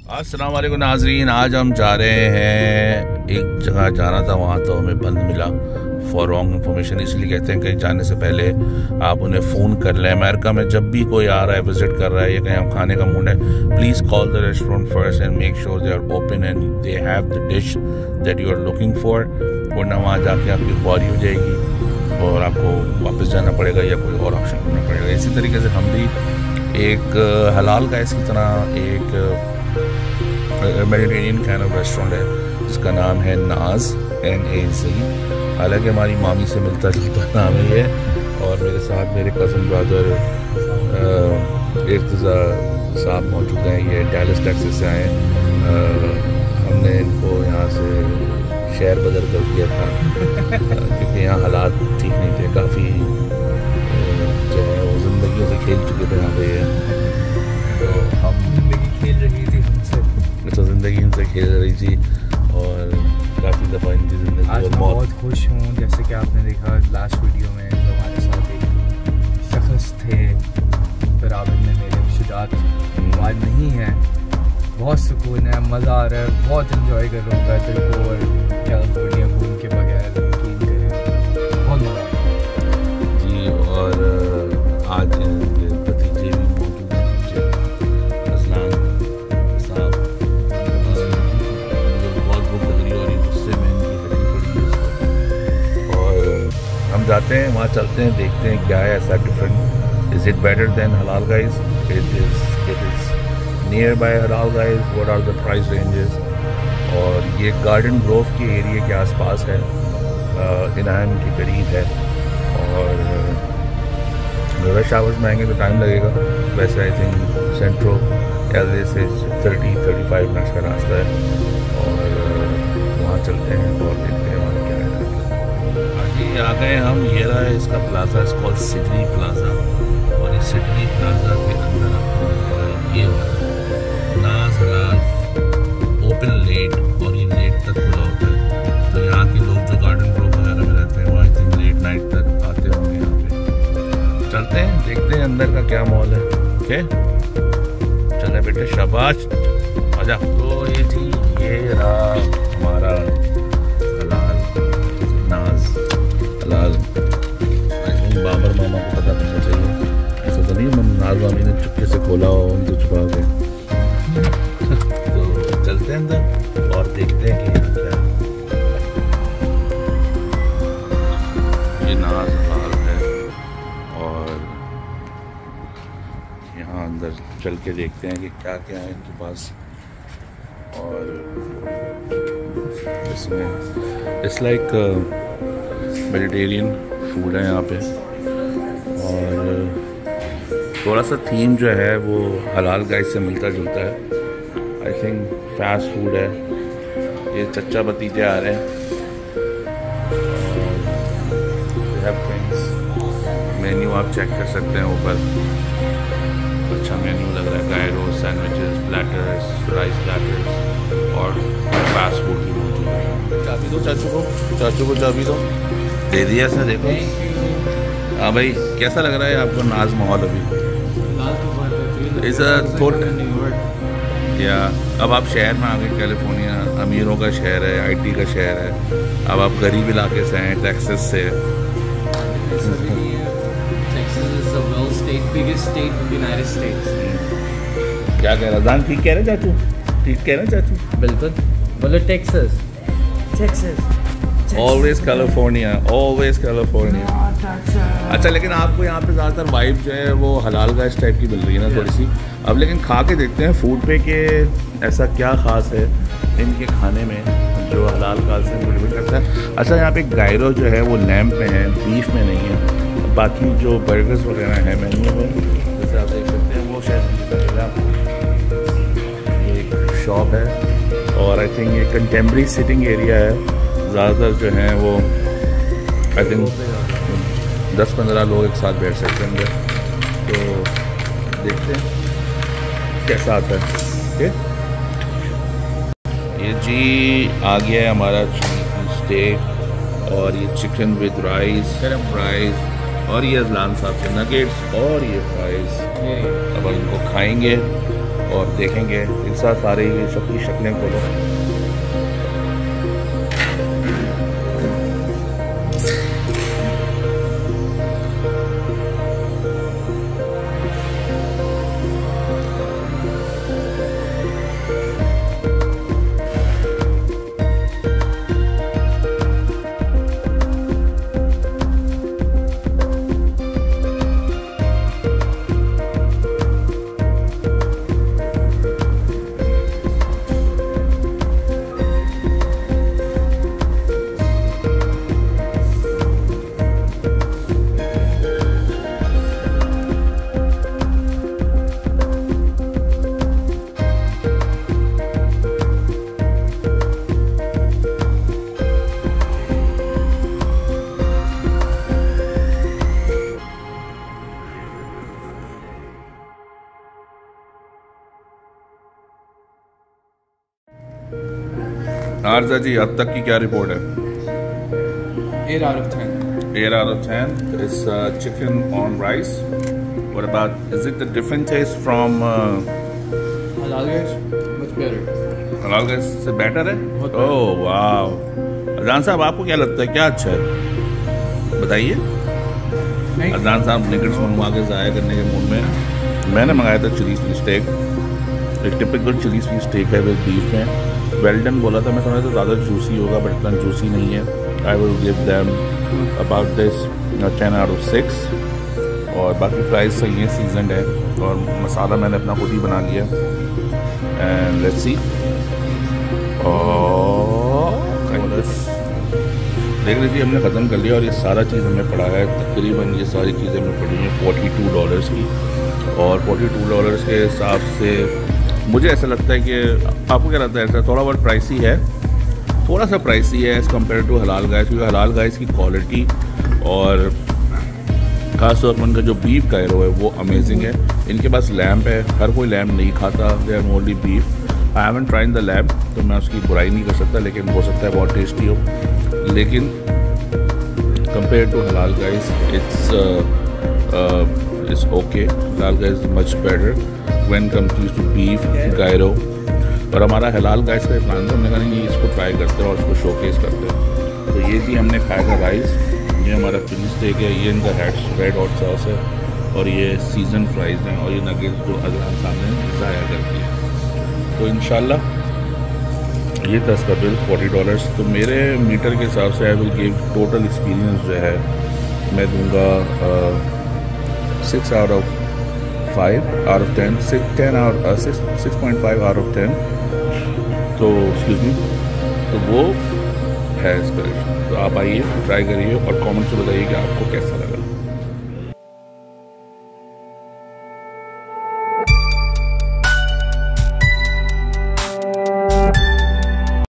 अस्सलाम वालेकुम नाजरीन, आज हम जा रहे हैं एक जगह जाना था, वहाँ तो हमें बंद मिला फॉर रॉन्ग इन्फॉर्मेशन। इसलिए कहते हैं कहीं जाने से पहले आप उन्हें फ़ोन कर लें। अमेरिका में जब भी कोई आ रहा है, विजिट कर रहा है या कहीं आप खाने का मूड है, please call the restaurant first and make sure they are open and they have the dish that you are looking for. वरना वहाँ जाके आपकी ख्वारी हो जाएगी और आपको वापस जाना पड़ेगा या कोई और ऑप्शन करना पड़ेगा। इसी तरीके से हम भी एक हलाल गाइस की तरह एक मेडिटेरियन काइंड ऑफ रेस्टोरेंट है जिसका नाम है नाज NAZ। हालांकि हमारी मामी से मिलता जुलता नाम है ये। और मेरे साथ मेरे कज़न ब्रदर इर्तज़ा साहब मौजूद हैं। ये डैलस टेक्सास से आए हैं। हमने इनको यहाँ से शहर बदल कर दिया था क्योंकि यहाँ हालात ठीक नहीं थे, काफ़ी जो है वो ज़िंदगियों से खेल चुके थे यहाँ पे। तो हम ज़िंदगी खेल रही थी हमसे, तो ज़िंदगी इनसे खेल रही थी और काफ़ी दफ़ा इनकी ज़िंदगी आज मैं बहुत खुश हूँ। जैसे कि आपने देखा लास्ट वीडियो में जो हमारे साथ एक शख्स थे, फिर आप ने मेरे शुजात आज नहीं है। बहुत सुकून है, मज़ा आ रहा है, बहुत इन्जॉय कर रहा हूँ वेदर को और कैलिफोर्निया घूम के बगैर बहुत मज़ा आ रहा है जी। और आज भतीजे भी मौजूद हैं नीचे, असलान साहब। बहुत भूख लग रही है और गुस्से में इनकी हड्डी पड़ी है। और हम जाते हैं वहाँ, चलते हैं, देखते हैं क्या है ऐसा different. Is it better than Halal guys? It is near by Halal guys. What are the price ranges? और ये गार्डन ग्रोव के एरिया के आसपास है, इनाम के करीब है। और रश आवर्स में आएंगे तो टाइम लगेगा। वैसे आई थिंक सेंट्रल LA से 30-35 मिनट्स का रास्ता है। और वहाँ चलते हैं और देखते हैं वहाँ क्या है। हाँ जी, आ गए हम। ये रहा है इसका प्लाजा, इस कॉल्ड सिडनी प्लाजा। और इस सिडनी प्लाजा के अंदर आपको ये नाज हलाल ओपन लेट, और ये लेट तक खुला होता है। तो यहाँ के लोग जो गार्डन ग्रोव वगैरह में रहते हैं वो आई थिंक लेट नाइट तक आते होंगे यहाँ पे। चलते हैं, देखते हैं अंदर का क्या माहौल है। ओके चले बेटे, शाबाश, आजा। तो ये जी, ये रहा हमारा हलाल नाज हलाल। आई थिंक बाबर मामा को पता करना चाहिए, ऐसा तो नहीं नाज मामी ने चुपके से खोला हो उनको छुपा के। तो चलते हैं अंदर और देखते हैं कि क्या है। ये नाज हलाल है और यहाँ अंदर चल के देखते हैं कि क्या क्या है इनके पास। और इसमें इट्स लाइक मेडिटेरियन फूड है यहाँ पे। और थोड़ा सा थीम जो है वो हलाल गाइस से मिलता जुलता है। आई थिंक फास्ट फूड है। ये चच्चा भतीजे आ रहे हैं। मेन्यू आप चेक कर सकते हैं ऊपर, अच्छा मेन्यू लग रहा है। Gyro, sandwiches, platters, rice platters और फास्ट फूड भी मौजूद है। चाबी दो चाचू को चाबी दो। दे दिया ऐसा, देखो। हाँ भाई, कैसा लग रहा है आपको नाज माहौल अभी? इस या अब आप शहर में आ गए, कैलिफोर्निया अमीरों का शहर है, IT का शहर है। अब आप गरीब इलाके से हैं, टेक्सास से। क्या कह रहा दान? ठीक कह रहे चाचू? ठीक कह रहे चाचू? बिल्कुल, बोलो Texas. Always California, always California. अच्छा, लेकिन आपको यहाँ पे ज़्यादातर वाइब जो है वो हलाल का इस टाइप की मिल रही है ना थोड़ी सी। अब लेकिन खा के देखते हैं फूड पे कि ऐसा क्या ख़ास है इनके खाने में जो हलाल का से मोटिवेट करता है। अच्छा, यहाँ पे गायरो जो है वो लैम्प में है, बीफ में नहीं है। बाकी जो बर्गर्स वगैरह हैं मेन्यू में, जैसे आप देख सकते हैं, वो शायद एक शॉप है। और आई थिंक ये कंटेम्प्रेरी सिटिंग एरिया है। ज़्यादातर जो हैं वो आई थिंक 10-15 लोग एक साथ बैठ सकते हैं अंदर। तो देखते हैं कैसा आता है। ओके, ये जी आ गया है हमारा चिकन स्टेक और ये चिकन विद राइस, फ्राइज, और ये अजलान साहब के नगेट्स और ये फ्राइज। अब इनको खाएंगे और देखेंगे एक साथ सारे ये सबकी शक्लें खोलो। आरजा जी, अब तक की क्या रिपोर्ट है? 8 out of 10. 8 out of 10. It's chicken on rice. What about, is it a different taste from Halal guys, much better. Halal guys से बेटर है? बहुत ओह वाह। अजान साहब, आपको क्या लगता है, क्या अच्छा है, बताइए। अजान साहब निगट्स मंगवा के ज़ाया करने के मूड में। मैंने मंगाया था चिली फिश स्टेक, एक टिपिकल चिली फिश स्टेक है विद बीफ में। वेल्डन बोला था, मैं समझा था ज़्यादा जूसी होगा, बट इतना जूसी नहीं है। I will give them about this 10 out of 6। और बाकी प्राइस सही है, सीजनड है, और मसाला मैंने अपना खुद ही बना लिया। And let's see. देख लीजिए, हमने ख़त्म कर लिया और ये सारा चीज़ हमें पड़ा है, तकरीबन ये सारी चीज़ें हमें पड़ी हैं $42 की। और $42 के हिसाब से मुझे ऐसा लगता है कि, आपको क्या लगता है, ऐसा थोड़ा बहुत प्राइसी है, थोड़ा सा प्राइसी है as compare to Halal guys, क्योंकि हलाल गाइस की क्वालिटी और ख़ास तौर पर उनका जो बीफ गायरो है वो अमेजिंग है। इनके पास लैम्प है, हर कोई लैम्प नहीं खाता, they are only beef. I haven't tried the lamb, तो मैं उसकी बुराई नहीं कर सकता, लेकिन हो सकता है बहुत टेस्टी हो। लेकिन compare to Halal guys it's okay. Halal guys much better when comes to beef gyro. और हमारा हलाल गाइस का प्लान था, हमने कहा नहीं इसको ट्राई करते हैं और उसको शोकेस करते हैं। तो ये जी हमने खाया था राइस, ये हमारा फिश स्टेक है, ये इनका रेड हॉट सॉस है, और ये सीजन फ्राइज़ हैं, और ये नगेट्स जो अज़लान सामने ज़ाया कर दिया। तो इंशाल्लाह ये था इसका बिल $40। तो मेरे मीटर के हिसाब से I will give total experience जो है मैं दूंगा 6 out of 10, 6.5 out of 10। तो एक्सक्यूज़ मी, तो वो है इसका। तो आप आइए, ट्राई करिए और कमेंट्स में बताइए कि आपको कैसा लगा।